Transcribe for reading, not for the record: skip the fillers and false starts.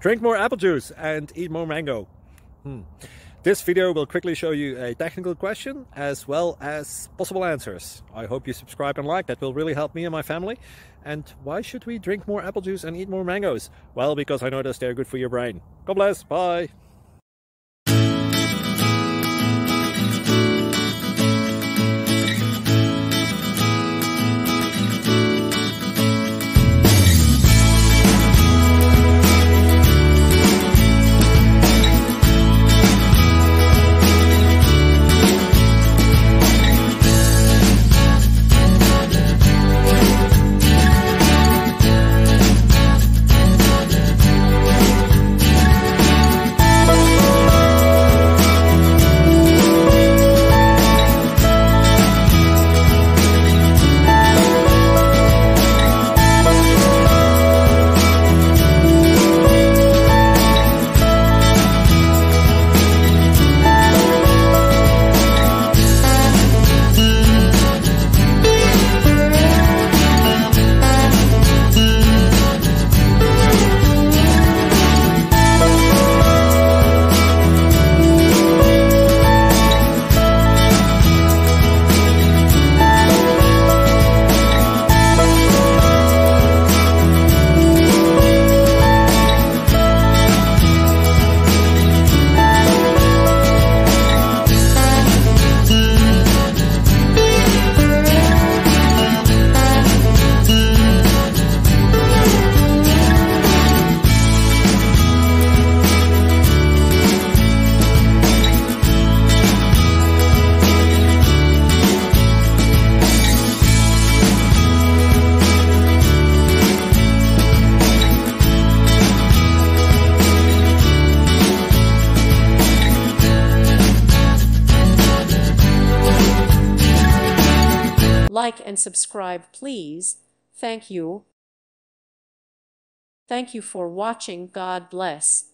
Drink more apple juice and eat more mango. This video will quickly show you a technical question as well as possible answers. I hope you subscribe and like. That will really help me and my family. And why should we drink more apple juice and eat more mangoes? Well, because I noticed they're good for your brain. God bless. Bye. Like and subscribe, please. Thank you. Thank you for watching. God bless.